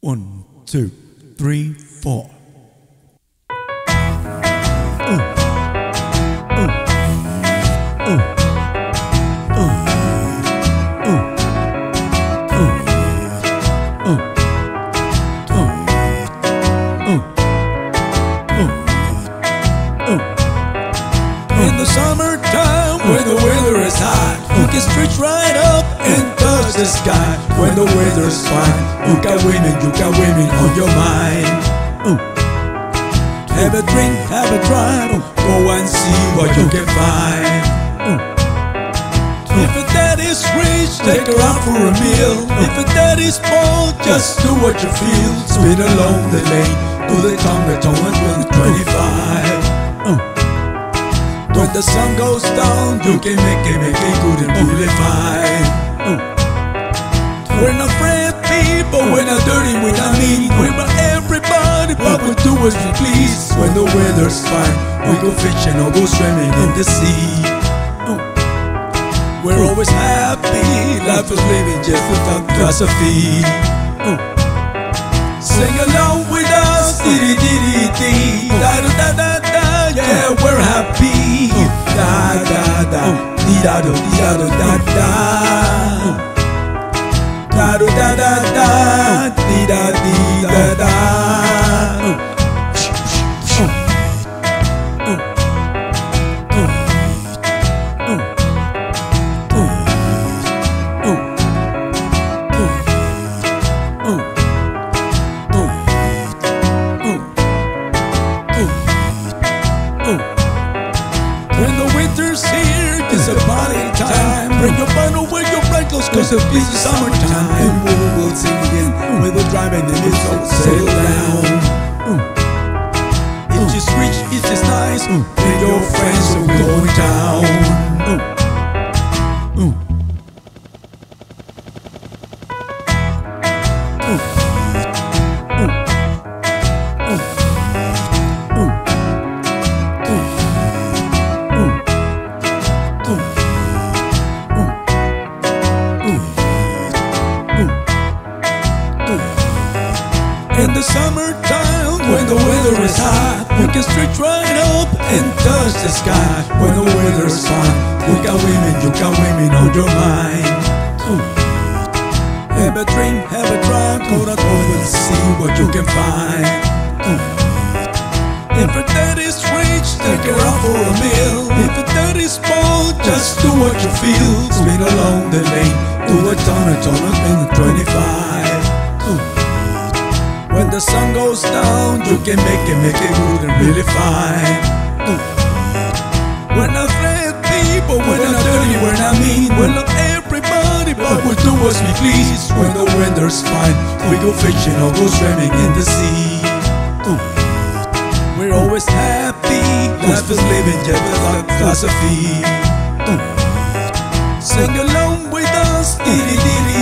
1, 2, 3, 4. In the summertime, when the weather is hot, you can stretch right up and touch the sky. When the weather's fine, you got women on your mind. Have a drink, have a drive, go and see what you can find. If a daddy's rich, take her out for a meal. If a daddy's poor, just do what you feel. Speed along the lane, do the tongue and 25. When the sun goes down, you can make it good and really fine. We're not afraid people, we're not dirty, we're not mean. We're not everybody, but we do as we please. When the weather's fine, we go fishing or go swimming in the sea. We're always happy, life is living just without philosophy. Sing along with us, dee-dee-dee-dee, da-da-da-da-da, yeah, we're happy. Da-da-da, dee-da-do-dee-da-do-da-da, da-do-da-da-da, dee-da-dee-da-da. When the winter's here, it's a party time. Bring your bundle, wear your bright clothes, cause it's busy summertime. We will sing again, we will drive and then it's all settle down. It's just rich, it's just nice, and your friends are going down. In the summertime, when the weather is hot, you can stretch right up and touch the sky. When the weather's fine, you got women on your mind. Have a drink, have a drive, go to home and see what you can find. If a daddy's rich, take her out for a meal. If a daddy's poor, just do what you feel. Speed along the lane, do a ton in 25. When the sun goes down, you can make it good and really fine. We're not afraid people, we're not dirty, we're not mean. We're not everybody, but we do as we please. When the weather's fine, we go fishing or go swimming in the sea. We're always happy, life is living just without philosophy. Sing along with us, dee-dee-dee-dee.